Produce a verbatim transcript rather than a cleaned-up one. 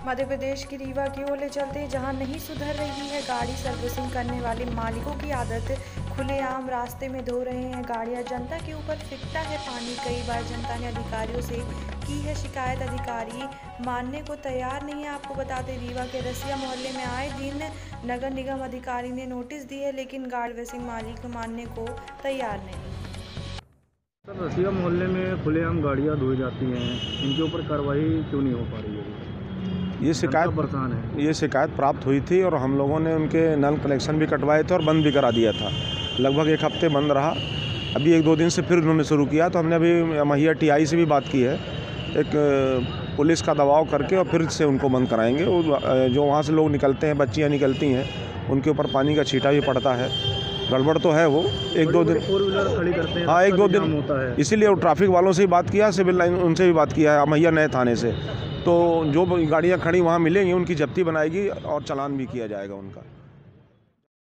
मध्य प्रदेश की रीवा की ओर ले चलते जहां नहीं सुधर रही है गाड़ी सर्विसिंग करने वाले मालिकों की आदत। खुलेआम रास्ते में धो रहे हैं गाड़ियां, जनता के ऊपर फिरता है पानी। कई बार जनता ने अधिकारियों से की है शिकायत, अधिकारी मानने को तैयार नहीं है। आपको बताते रीवा के रसिया मोहल्ले में आए दिन नगर निगम अधिकारी ने नोटिस दी है, लेकिन गाड़ी सर्विसिंग मालिक मानने को तैयार नहीं। सर, रसिया मोहल्ले में खुलेआम गाड़ियाँ धोई जाती हैं, इनके ऊपर कार्रवाई क्यों नहीं हो पा रही है? ये शिकायत परेशान है। ये शिकायत प्राप्त हुई थी और हम लोगों ने उनके नल कनेक्शन भी कटवाए थे और बंद भी करा दिया था। लगभग एक हफ्ते बंद रहा। अभी एक दो दिन से फिर उन्होंने शुरू किया, तो हमने अभी महिया टीआई से भी बात की है, एक पुलिस का दबाव करके और फिर से उनको बंद कराएंगे। जो वहाँ से लोग निकलते हैं, बच्चियाँ निकलती हैं, उनके ऊपर पानी का छींटा भी पड़ता है। गड़बड़ तो है वो एक दो दिन फोर व्हीलर खड़ी करते हैं, हाँ एक दो दिन होता है। इसीलिए वो ट्रैफिक वालों से भी बात किया, सिविल लाइन उनसे भी बात किया है, महिया नए थाने से। तो जो गाड़ियाँ खड़ी वहाँ मिलेंगी उनकी जब्ती बनाएगी और चालान भी किया जाएगा उनका।